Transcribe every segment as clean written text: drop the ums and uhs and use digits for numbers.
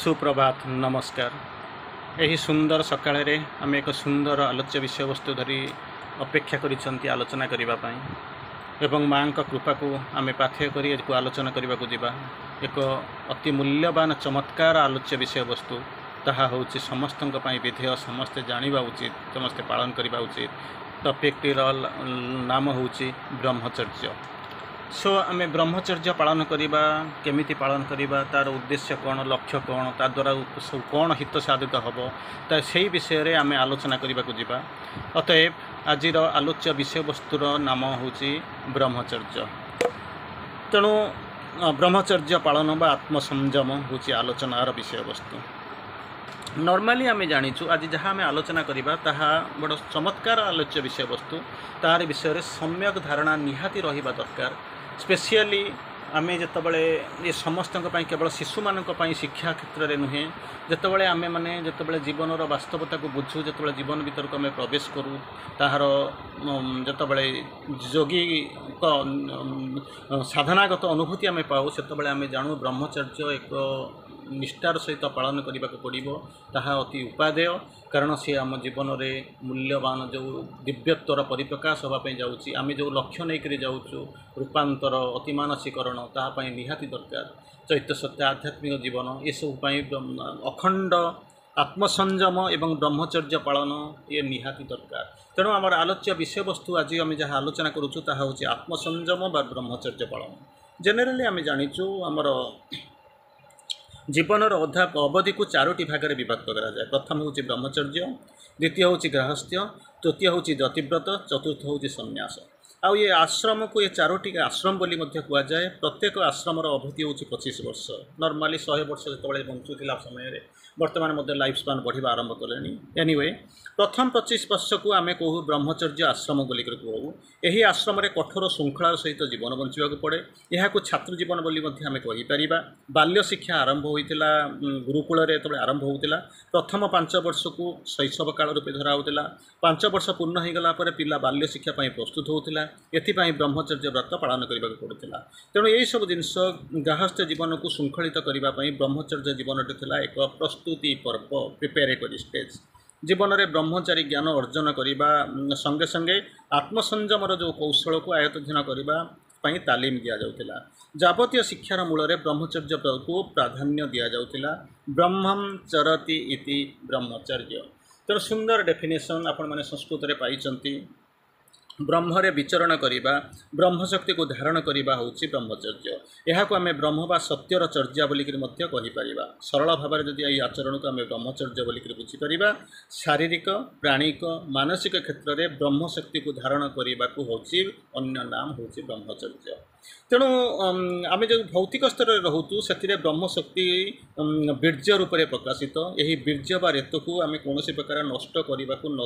सुप्रभात नमस्कार। यही सुंदर सकाळ रे आम एक सुंदर आलोच्य विषय वस्तु धरी अपेक्षा करिसंती आलोचना करिबा पई एवं मां का कृपा को आम पाथ्य करी आलोचना करने को जीवा। एक अति मूल्यवान चमत्कार आलोच्य विषय वस्तु ताहा होची समस्तଙ୍କ ପାଇଁ विधेय समस्ते जानिबा उचित, समस्ते पालन करबा उचित। टॉपिक नाम होची ब्रह्मचर्य। सो आम ब्रह्मचर्य पालन करवा केमिति पालन करवा, तार उद्देश्य कौन, लक्ष्य कौन, ता द्वारा कौन हित साधित हम, ता से विषय रे आम आलोचना करने को जीवा। अतएव आज आलोच्य विषय वस्तुर नाम होची ब्रह्मचर्य। तेणु ब्रह्मचर्य पालन बा आत्मसंयम होची आलोचनार विषय वस्तु। नॉर्मली आम जानीचु आज जहाँ आम आलोचना करवा ताहा बड़ चमत्कार आलोच्य विषय वस्तु। तार विषय सम्यक धारणा निहाती रहिबा दरकार। स्पेशली आम जितेबाला ये समस्त केवल शिशु मानक शिक्षा क्षेत्र में नुहे, जितेबाला आम मैंने जितेबाला जीवनर वास्तवता को बुझू, जितेबाला जीवन भीतर को आम प्रवेश करूँ, ताहार जितेबाला योगी साधनागत अनुभूति आम पाऊ, से आम जानू ब्रह्मचर्य एक निष्ठार सहित पालन करने को पड़ो। ताहा अति उपादेय, कारण सी आम जीवन में मूल्यवान जो दिव्यत्वर परिप्रकाश होगापी जाऊँगी, आम जो लक्ष्य नहीं कर जाऊँ रूपांतर अति मानसीकरण, ताहाई निहाती दरकार। चैत्य सत्य आध्यात्मिक जीवन ये सब अखंड आत्मसंयम एवं ब्रह्मचर्य पालन ये निहाती दरकार। तेणु आम आलोच्य विषय वस्तु आज आम जहाँ आलोचना करूँ ताहा होची आत्मसंयम बा ब्रह्मचर्य पालन। जेनेराली आम जानीचु आमर जीवनर अधा अवधि को चारोटी भाग में विभक्त करा जाए। प्रथम हूँ ब्रह्मचर्य, द्वितीय हूँ गृहस्थ्य, तृतीय हूँ जतिव्रत, चतुर्थ हूँ संन्यास। आउ ये आश्रम को ये चारोटी आश्रम बोली कहुए। प्रत्येक आश्रमर अवधि हूँ 25 वर्ष। नॉर्मली 100 वर्ष जो बंचुला समय बर्तमान लाइफ स्पान बढ़ा आरंभ कले। एनीवे प्रथम 25 वर्ष को आम कहूँ ब्रह्मचर्य आश्रम बोलिक कहूँ। यही आश्रम कठोर श्रृंखलार सहित जीवन बंचा पड़े। यहाँ को छात्र जीवन बोली आम कहीपर। बाल्य शिक्षा आरंभ होता गुरुकूल जो आरंभ होता, प्रथम 5 वर्ष को शैशव काल रूपे धराला। 5 वर्ष पूर्ण होगला पिला बाल्य शिक्षा प्रस्तुत होता, एथिपाई ब्रह्मचर्य व्रत पालन करने को पड़ता। तेणु यही सब जिनस गृहस्थ जीवन को श्रृंखलित करने ब्रह्मचर्य जीवन था एक प्रस्तुति पर्व, प्रिपेरेटरी स्टेज। जीवन में ब्रह्मचारी ज्ञान अर्जन करने संगे संगे आत्मसंयमर जो कौशल को आयत्ताधीन करने तालीम दि जाऊला। जावतीय शिक्षार मूल में ब्रह्मचर्य को प्राधान्य दि जाऊला। ब्रह्मं चरति इति ब्रह्मचर्य। तेणु सुंदर डेफिनेशन आपण मैंने संस्कृत में पाई। ब्रह्मरे विचरण करवा, ब्रह्मशक्ति को धारण करवा हूँ ब्रह्मचर्य। यहाँ को आम ब्रह्म बा सत्यर चर्या बोलिक कहीपर। सरल भाव में जदि ये आचरण को आम ब्रह्मचर्य बोलिक बुझीपर, शारीरिक प्राणिक मानसिक क्षेत्र में ब्रह्मशक्ति को धारण करने को हूँ अन्य नाम हूँ ब्रह्मचर्य। तेणु आम जो भौतिक स्तर में रोचु से ब्रह्मशक्ति बीर्य रूप में प्रकाशित। यही बीर्य बा रेत को आम कौन प्रकार नष्ट करने को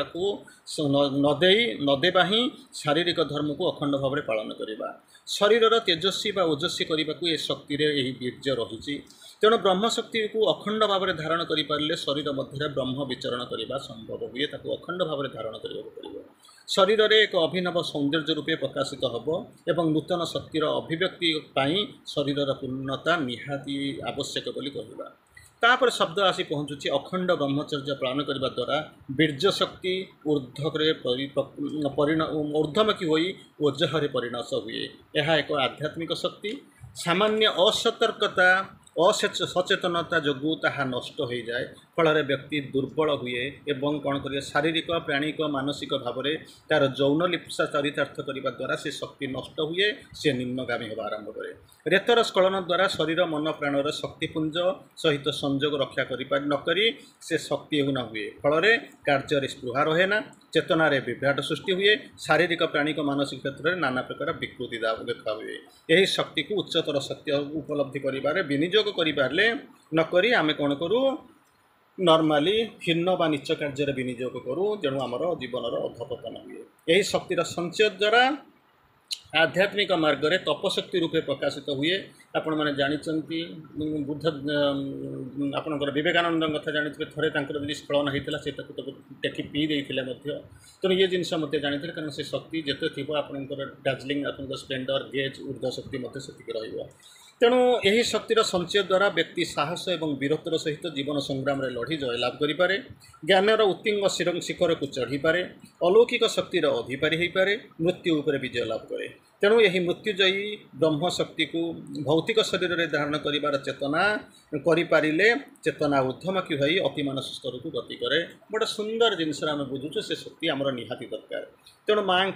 नदेवा ही शारीरिक धर्म को अखंड भाव में पालन करवा। शरीर तेजस्वी बा ओजस्वी करने को ये शक्ति यही बीर्य रही। तेणु ब्रह्मशक्ति को अखंड भाव में धारण करें शरीर मध्य ब्रह्म विचरण करने संभव हुए। अखंड भाव में धारण करने को पड़ो। शरीर में एक अभिनव सौंदर्य रूपे प्रकाशित हम एवं नूतन शक्तिर अभिव्यक्ति शरीर पूर्णता निहाती आवश्यक बोली कहवा। तापर शब्द आसी पहुँचुची अखंड ब्रह्मचर्य पालन करने द्वारा बीर्य शक्ति ऊर्ध्वमुखी हो ओजहरे परिणत हुए। यह एक आध्यात्मिक शक्ति। सामान्य असतर्कता असचेतनता जो ताहा नष्ट हो जाए, फल व्यक्ति दुर्बल हुए एवं कौन कर शारीरिक प्राणिक मानसिक भाव में तार यौन लिप्सा चरितार्थ करने द्वारा से शक्ति नष्ट हुए, से निम्नगामी होगा आरंभ करे। रेतर स्खलन द्वारा शरीर मन प्राणर शक्तिपुंज सहित संजोग रक्षा करी से शक्तिहीन हुए, फल कार्य स्पृहा रहे ना, चेतना रे विभ्राट सृष्टि हुए, शारीरिक प्राणिक मानसिक क्षेत्र में नाना प्रकार विकृति देखा हुए। यही शक्ति को उच्चतर सत्य उपलब्धि कर विनियोग करें नक आम कौन करूँ नॉर्मली हीन बा नीच कार्य विनियोग करूँ। जेणु आमर जीवनर अधपतन हुए। यही शक्तिर संचय द्वारा आध्यात्मिक मार्ग में तपशक्ति रूपे प्रकाशित हुए। आपण मैंने जानते बुद्ध आपणकर विवेकानंद कथा जानते थे, थे स्खलन होता से टेकी पी देते। तेणु ये जिनस जानते कारण से शक्ति जिते थी आपंकर डार्जिलिंग आप स्प्लेंडर गेज ऊर्ध्व शक्ति से तेणु यही शक्तिर संचय द्वारा व्यक्ति साहस और वीरत्वर सहित जीवन संग्राम रे लड़ी जयलाभ करें, ज्ञानर उत्तिंग शिखर को चढ़ी पारे, अलौकिक शक्तिर अधिकारी हो पारे, मृत्यु उपर विजय लाभ करे। तेणु यही मृत्युजयी ब्रह्म शक्ति को भौतिक शरीर में धारण कर चेतना करें, चेतना ऊर्ध्वमुखी हो अति मानस स्तर को गति करे। गोटे सुंदर जिनस आम बुझुचु से शक्ति आमर निहाती दरकार। तेणु माँ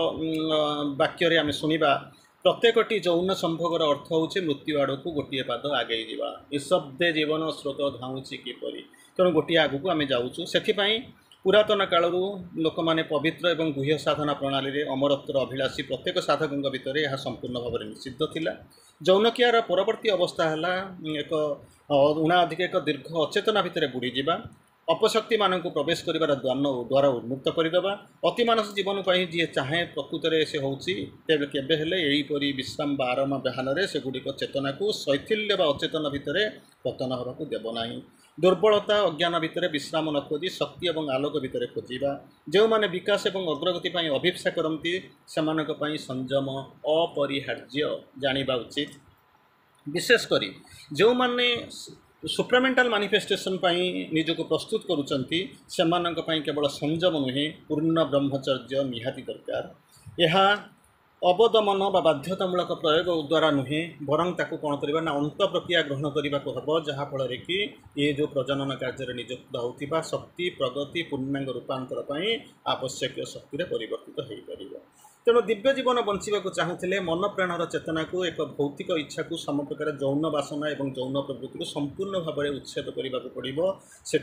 वाक्य आम शुणा प्रत्येकटी यौन संभोगर अर्थ हूँ मृत्यु आड़ को गोटे पाद आगे जावा, निशब्दे जीवन स्रोत धाऊँची किपर। तेणु गोटे आगू आम जाऊँ से पुरातन कालू लोक मैंने पवित्र एवं गुह्य साधना प्रणाली में अमरत्वर अभिलाषी प्रत्येक साधकों भितर यह संपूर्ण भाव में निषिद्ध थिला। यौनक्रियार परवर्ती अवस्था है एक उणाधिक एक दीर्घ अचेतना भितर बुड़ीजा, अपशक्ति मानक प्रवेश कर द्वारा उन्मुक्त करदेवा। अति मानस जीवन पर जी चाहे प्रकृत में से होबे यहीपरि विश्राम बा आराम बहान से गुड़िक चेतना को शैथिल्य व अचेतन भितर पतन होगा देव ना। दुर्बलता अज्ञान भितर विश्राम न खोजी शक्ति और आलोक भितर खोजा। जो मैंने विकास और अग्रगति अभिप्सा करती से संयम अपरिहार्य जाना उचित। विशेषकर जो मैंने सुप्रामेंटाल मानिफेस्टेशन निजक प्रस्तुत करुँच से केवल संयम नुहे पूर्ण ब्रह्मचर्य निहाती दरकार। यह अवदमन बाध्यतामूलक प्रयोग द्वारा नुहे बरं ताकू कौन करवा ना अंत प्रक्रिया ग्रहण करने को हम, जहाँफल कि ये जो प्रजनन कार्य नियुक्त होता शक्ति प्रगति पूर्णांग रूपांतर आवश्यक शक्ति परिवर्तित हो पार। तेणु दिव्य जीवन बंचा चाहूले मन प्राणर चेतना को एक भौतिक इच्छा को सम प्रकार यौन बासना और यौन प्रवृत्ति को संपूर्ण भाव में उच्छेद करने को पड़ो। से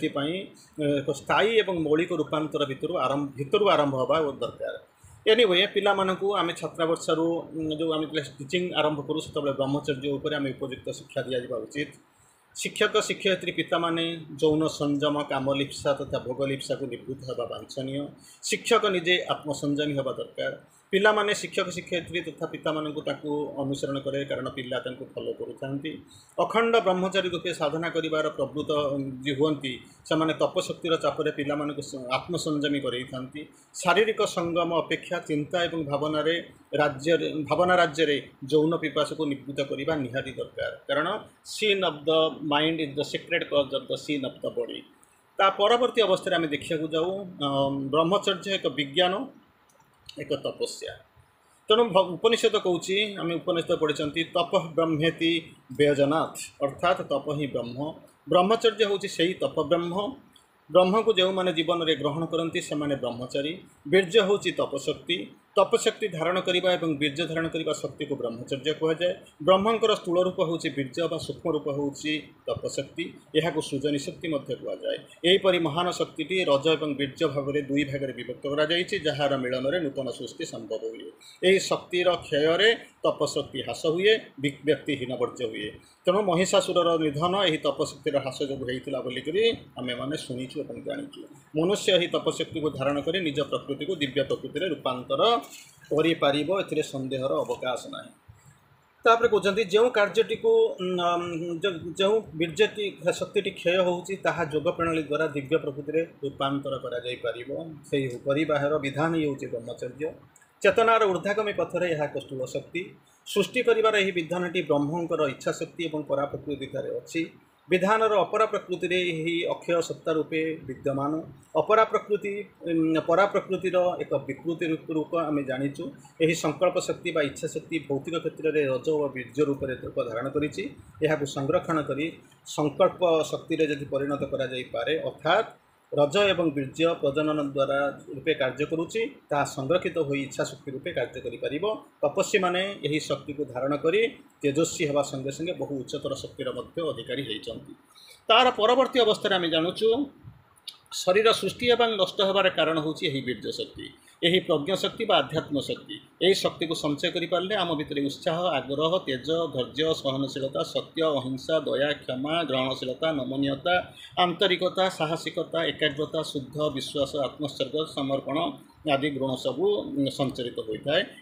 एक स्थायी और मौलिक रूपांतर भितर आरंभ हवा दरकार। एनीवे पिला मानकू आम छात्रावर्षारू जो आम टीचिंग आरंभ करूँ से ब्रह्मचर्य उपर आम उपयुक्त शिक्षा दिया उचित। शिक्षक शिक्षयित्री पिता माने यौन संयम कामलिप्सा तथा भोगलिप्सा को निवृत्त होगा वांछनीय। शिक्षक निजे आत्मसंयमी होगा दरकार। पिला माने शिक्षक शिक्षयित्री तथा पिता मानकू अनुसरण करे, कारण पिला फॉलो करुँच। अखंड ब्रह्मचारी रूपे साधना करिवार प्रवृत्त जी हुंती से तपशक्तिर चापर पिला आत्मसंयमी करते। शारीरिक संगम अपेक्षा चिंता और भावना राज्य यौन पिपास को निवृत्त करने निहाती दरकार, कारण scene of the mind is the secret cause of the scene of the body. ता परवर्ती अवस्था आम देखा जाऊँ ब्रह्मचर्य एक विज्ञान एक तपस्या। तेणु उपनिषद कौची आम उपनिषद पढ़ी तप ब्रह्मेति व्यजनाथ, अर्थात तप ही ब्रह्म। ब्रह्मचर्य हूँ से तप ब्रह्म। ब्रह्म को जो मैंने जीवन में ग्रहण करती से ब्रह्मचारी। वीर्य हूँ तपशक्ति। तपशक्ति धारण करने और वीर्य धारण करने शक्ति को ब्रह्मचर्य कहुए। ब्रह्मंकर स्थूल रूप हूँ वीर्य व सूक्ष्म रूप हूँ तपशक्ति। यह सृजनी शक्ति कहुए। यहीपरि महान शक्ति रज और वीर्य भाव में दुई भाग में विभक्त कर जार मिलन में नूतन सृष्टि संभव हुए। यही शक्तिर क्षय तपशक्ति ह्रास हुए, व्यक्तिहीन वर्ज्य हुए। तेणु महिषासुर निधन यही तपशक्तिर ह्रास जो होता बोलिक आम मैंने शुणीचु और जाचु। मनुष्य यही तपशक्ति को धारण कर निज प्रकृति को दिव्य प्रकृति में रूपांतर कर सन्देहर अवकाश ना। तापर कहते जो कार्यटी को जो वीर्यटी शक्ति क्षय होता योग प्रणाली द्वारा दिव्य प्रकृति में रूपांतर कर विधान ही हूँ ब्रह्मचर्य। चेतनार ऊर्ध्वगामी पथरे यह एक स्थूल शक्ति। सृष्टि कर विधानटी ब्रह्मंकर इच्छा शक्ति और परा प्रकृति अच्छी। विधानर अपरा प्रकृति ही अक्षय सत्ता रूपे विद्यमान। अपरा प्रकृति परा प्रकृतिर एक विकृति रूप आम जाचु। यही संकल्प शक्ति व इच्छा शक्ति भौतिक क्षेत्र में रज और वीर्य रूप रूप धारण कर संरक्षण कर संकल्प शक्ति यदि परिणत करे, अर्थात रज एवं वीर्य प्रजनन द्वारा रूपे कार्य करुच्ची ता संरक्षित हो इच्छा शक्ति रूपे कार्य करि। तपस्वी माने यही शक्ति को धारण कर तेजस्वी हवा संगे संगे बहु उच्चतर शक्तिर अधिकारी होती। तार परवर्ती अवस्था आम जानुचु शरीर सृष्टि एवं नष्ट होबार कारण हूँ यही वीर्य शक्ति, यही प्रज्ञा शक्ति व आध्यात्म शक्ति। यही शक्ति को संचय करें आम भितर उत्साह आग्रह तेज धैर्य सहनशीलता सत्य अहिंसा दया क्षमा ग्रहणशीलता नमनीयता आंतरिकता साहसिकता एकाग्रता शुद्ध विश्वास आत्मोत्सर्ग समर्पण आदि गुण सबू संचरित होता है।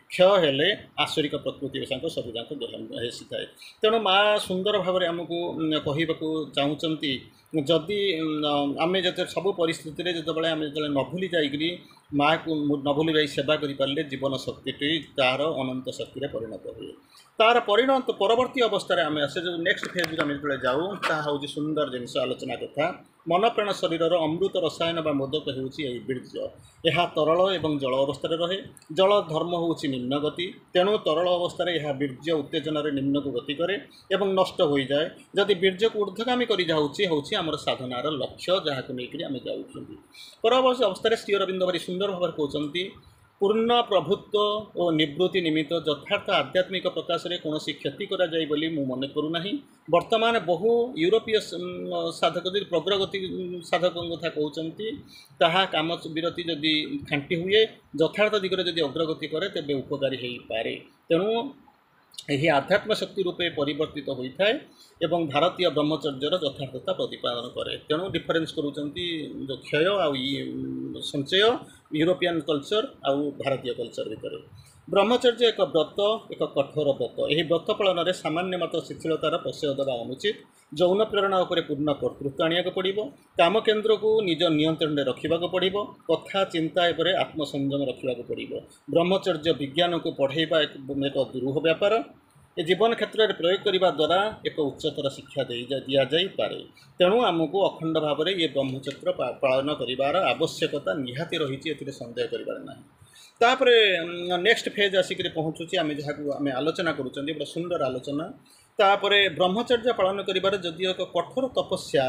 क्षय हेले आश्वरिक प्रकृति विषय सब जाक हेसी थाए। तेणु माँ सुंदर भाव में आमको कहवाक चाहूँगी जदि आम जो सब परिस्थिति जो आम जो न भूली जाकि माँ को न भूली जाए सेवा करें जीवन शक्ति तार अनंत शक्ति परिणत हुए। तार परिणत परवर्ती अवस्था आम आसे जो नेक्स्ट फेज आम जो जाऊँ ताऊ सुंदर जिनस आलोचना कथा मन प्राण शरीर अमृत रसायन बा मोदक होउछि बीर्ज। यह तरल एवं जल अवस्था रहे। जल धर्म होउछि निम्न गति, तेणु तरल अवस्था यह बीर्ज उत्तेजन निम्न को गति करे एवं नष्ट हो जाए। जदि बीर्ज को ऊर्ध्वगामी कर जाऊँगी आमर साधनार लक्ष्य जहाँ को लेकर आम जाऊँ। परवर्ती अवस्था श्री अरविंद भारी सुंदर भाव कहते पूर्ण प्रभुत्व और निवृत्ति निमित्त यथार्थ आध्यात्मिक प्रकाश में कौन क्षति करा जाए बोली मु मन करूना। वर्तमान बहु यूरोपीय साधक जब प्रग्रगति साधक कथा कहते ताहा काम विरति जदि खांटी हुए यथार्थ दिगरे जदि अग्रगति करे तेबे उपकारी हो पारे। तेणु यही आध्यात्म शक्ति रूपे परिवर्तित होता है एवं भारतीय ब्रह्मचर्यर यथार्थता प्रतिपादन करे। तेणु डिफरेन्स करुँच जो क्षय आ संचय यूरोपियन कल्चर आउ भारतीय कल्चर भितर ब्रह्मचर्य एक व्रत एक कठोर व्रत। यह व्रत पालन में सामान्य मत शिथिलतार प्रशय देवा अनुचित। यौन प्रेरणा उपर पूर्ण कर्तृत्व आनिया पड़ो। काम केन्द्र को निज नियंत्रण में रखा पड़ो। कथा चिंता एवं आत्मसंयम रखा पड़ो। ब्रह्मचर्य विज्ञान को पढ़ेवा एक दुरूह व्यापार। ये जीवन क्षेत्र में प्रयोग करने द्वारा एक उच्चतर शिक्षा दि जापे। तेणु आमको अखंड भाव में ये ब्रह्मचर्य पालन कर आवश्यकता निहाती रही सन्देह कर। तापर नेक्स्ट फेज आसिक पहुँचुची आम जहाँ आम आलोचना करुँच बड़ा सुंदर आलोचना। तापर ब्रह्मचर्य पालन कर जदि एक कठोर तपस्या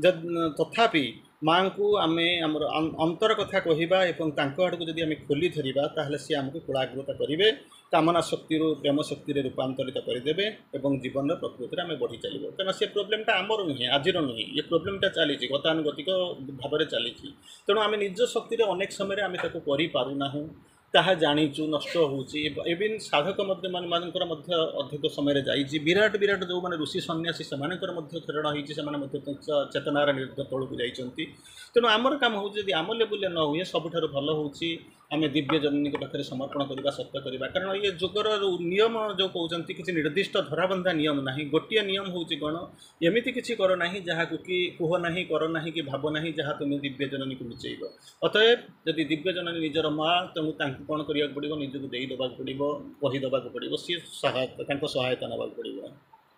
तथापि माँ को आम आमर अंतर कथा कहवा आड़ को जब आम खोली धरवा ताहले सी आमको कुलाग्रता करेंगे कामना शक्ति प्रेम शक्ति रूपांतरित करदे और जीवन प्रकृति आम बढ़ी चलो। कहीं से प्रोब्लेमटा आमर नुहे आज नुहे ये प्रोब्लेमटा चली गतानुगतिक भाव में चली। तेणु आम निज शक्ति अनेक समय आम करूना ताहा जाचु नष्ट होवन साधक मानकर अधिक समय जाइए विराट विराट जो मैंने ऋषि सन्यासी से खेरण होती चेतनार निर्ध तौक जाती। तेणु आमर काम हो आम लेवल न हुए सबुठ भल हो आम दिव्य जननी पाखे समर्पण करवा सत्य करवा। कारण ये जुगर नियम जो कहते किसी निर्दिष्ट धराबंधा नियम ना गोटे नियम हूँ कौन एमती किसी कर ना जहाँ कि कुह ना कर ना कि भाव ना जहाँ तुम दिव्य जननी को लुचेब। अतएव जदि दिव्य जननी निजर माँ तेणु कौन करा पड़ो निजक देदेवा पड़ो कहीदेवा पड़ो सी सहायता नाक पड़ो।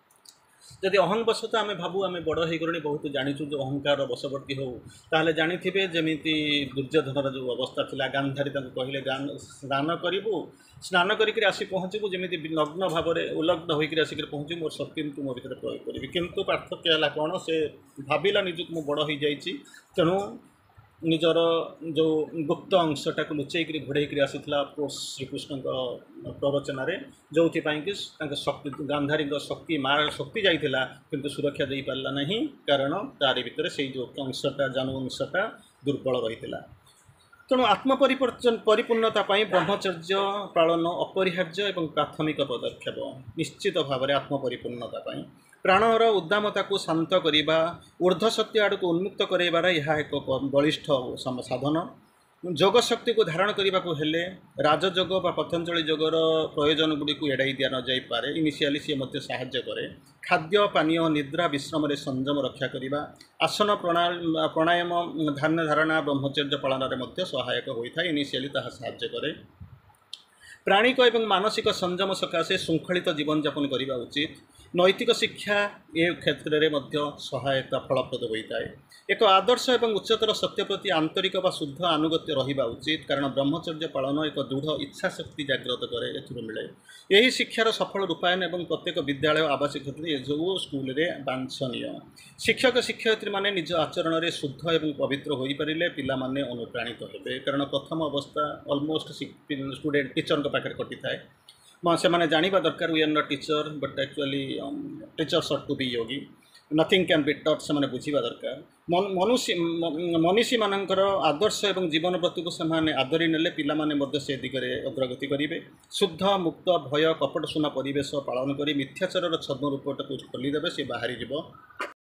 जदि अहं बसत आम भावु आम बड़ हो गले बहुत जाचु जो अहंकार वशवर्ती हो ताहले जानिथिबे जेमिति दुर्योधनर जो अवस्था थिला गांधारी कहले स्नान करूँ स्नान करके आसी पहुँचबू जमी नग्न भाव में उलग्न होकर आसिक पहुँचू मोर शक्ति तू मो भर प्रयोग करी किंतु पार्थक्य है कौन से भाविला निजुक मु बड़ हो जाइए। तेणु निजर जो गुप्त अंशटा को लुचेक घोड़े आसीला श्रीकृष्ण प्रवचन जो कि शक्ति गांधारी शक्ति मार शक्ति जाइला किंतु सुरक्षा दे पारा नहीं कारण तारि भितर से जो अंशटा जानू अंशटा दुर्बल रही। तेणु आत्मपरिवर्तन परिपूर्णता ब्रह्मचर्य पालन अपरिहार्य और प्राथमिक पदक्षेप निश्चित भाव में आत्मपरिपूर्णता प्राणर उद्दामता को शांत करने ऊर्ध्वशक्ति आड़ को उन्मुक्त करार यह एक बलिष्ठ साधन। जोग शक्ति को धारण करने को हेले राजयोग व पतंजलि योगर प्रयोजन गुड़ी को एड़ाई दि न जापे। इनिशियली सी मत साहाय्य करे। खाद्य पानीय निद्रा विश्राम संयम रक्षा करने आसन प्राणायाम ध्यान धारणा ब्रह्मचर्य पालन में सहायक होता है। इनिशियली ताहा साहाय्य करे। प्राणिक एवं मानसिक संयम सकाशे श्रृंखलित जीवन यापन करने उचित। नैतिक शिक्षा ए क्षेत्र में सहायता फलप्रद होता है। एक आदर्श एवं उच्चतर सत्य प्रति आंतरिक व शुद्ध आनुगत्य रहा उचित कारण ब्रह्मचर्य पालन एक दृढ़ इच्छा शक्ति जागृत करे मिले। यही शिक्षार सफल रूपायन एवं प्रत्येक विद्यालय आवासीय क्षेत्र जो स्कूल में वांछनीय। शिक्षक शिक्षयित्री माने निज आचरण में शुद्ध एवं पवित्र हो पारे पिला माने अनुप्राणित हेबे कारण प्रथम अवस्था ऑलमोस्ट स्टूडेंट टीचर पाखे कटि थाए। से मैंने जाना दरकार we are not teacher but actually teachers are to be yogi nothing can be taught से बुझा दरकार। मनीषी मानकर आदर्श एवं जीवन प्रति को से आदरी नेले पिला माने से दिगरे अग्रगति करेंगे। शुद्ध मुक्त भय कपट सुना परिवेश पालन कर मिथ्याचार छद्म रूपटा को खोलीदेवे सी बाहरी जीव